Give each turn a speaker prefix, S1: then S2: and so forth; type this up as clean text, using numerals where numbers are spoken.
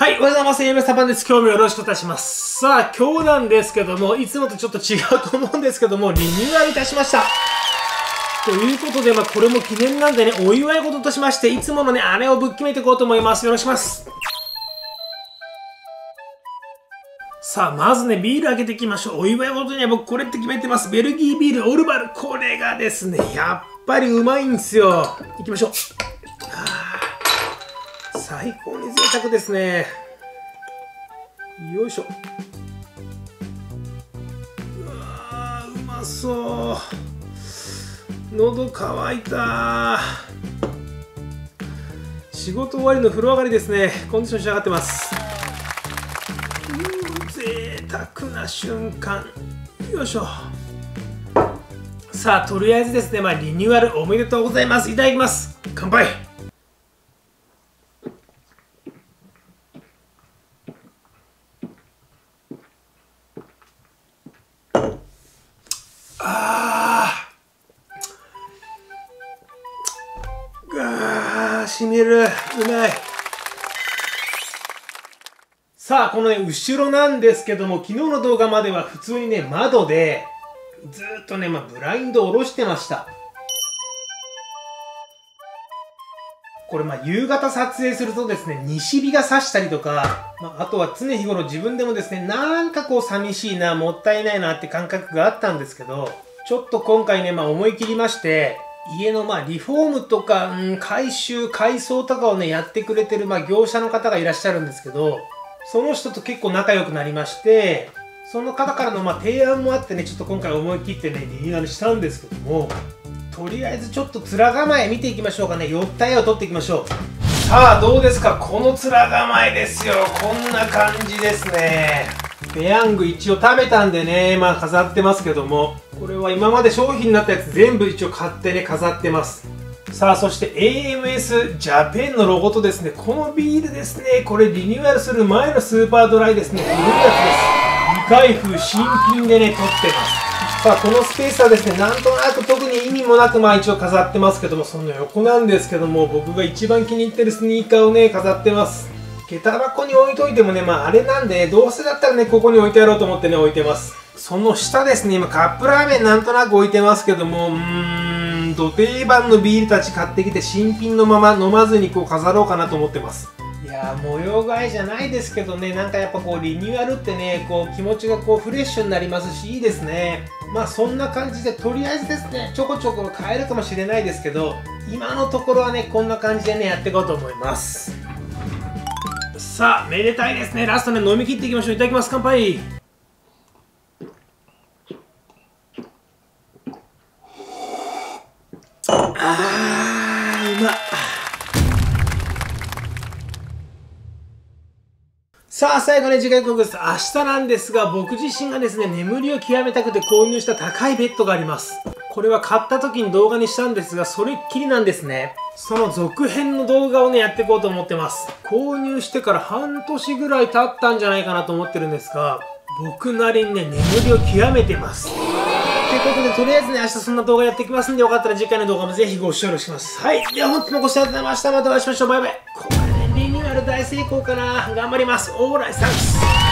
S1: はい、おはようございます。エサパンです。今日もよろしくお願いします。さあ、今日なんですけども、いつもとちょっと違うと思うんですけども、リニューアルいたしました。ということで、これも記念なんでね、お祝い事としまして、いつものね、あれをぶっ決めていこうと思います。よろしくお願いします。さあ、まずね、ビール開けていきましょう。お祝い事には僕これって決めてます。ベルギービールオルバル。これがですね、やっぱりうまいんですよ。行きましょう。最高に贅沢ですね。よいしょ。うわー、うまそう。喉乾いた。仕事終わりの風呂上がりですね。コンディション仕上がってます。贅沢な瞬間。よいしょ。さあ、とりあえずですね、リニューアルおめでとうございます。いただきます。乾杯。しみる。うまい。さあ、このね、後ろなんですけども、昨日の動画までは普通にね、窓で、ずーっとね、ブラインドを下ろしてました。これ夕方撮影するとですね、西日が差したりとか、あとは常日頃自分でもですね、なんかこう寂しいな、もったいないなって感覚があったんですけど、ちょっと今回ね、思い切りまして、家のリフォームとか、改修、改装とかをね、やってくれてる業者の方がいらっしゃるんですけど、その人と結構仲良くなりまして、その方からの提案もあってね、ちょっと今回思い切ってね、リニューアルしたんですけども、とりあえずちょっと面構え見ていきましょうかね。寄った絵を撮っていきましょう。さあ、どうですか？この面構えですよ。こんな感じですね。ペヤング一応食べたんでね、飾ってますけども、これは今まで商品になったやつ全部一応買ってね、飾ってます。さあ、そして AMS ジャペンのロゴとですね、このビールですね、これリニューアルする前のスーパードライですね、古いやつです。未開封新品でね、撮ってます。さあ、このスペースはですね、なんとなく特に意味もなく一応飾ってますけども、その横なんですけども、僕が一番気に入ってるスニーカーをね、飾ってます。下駄箱に置いといてもね、あれなんで、どうせだったらね、ここに置いてやろうと思ってね、置いてます。その下ですね、今カップラーメンなんとなく置いてますけども、ど定番のビールたち買ってきて新品のまま飲まずにこう飾ろうかなと思ってます。いやー、模様替えじゃないですけどね、なんかやっぱこうリニューアルってね、こう気持ちがこうフレッシュになりますし、いいですね。そんな感じで、とりあえずですね、ちょこちょこ変えるかもしれないですけど、今のところはね、こんな感じでね、やっていこうと思います。さあ、めでたいですね。ラストね、飲み切っていきましょう。いただきます。乾杯。うまっ。さあ、最後ね、次回告知です。明日なんですが、僕自身がですね、眠りを極めたくて購入した高いベッドがあります。これは買った時に動画にしたんですが、それっきりなんですね。その続編の動画をね、やっていこうと思ってます。購入してから半年ぐらい経ったんじゃないかなと思ってるんですが、僕なりにね、眠りを極めてます。ということで、とりあえずね、明日そんな動画やっていきますんで、よかったら次回の動画もぜひご視聴よろしくお願いします。はい。では、本日もご視聴ありがとうございました。またお会いしましょう。バイバイ。これね、リニューアル大成功かな。頑張ります。オーライ、サンクス。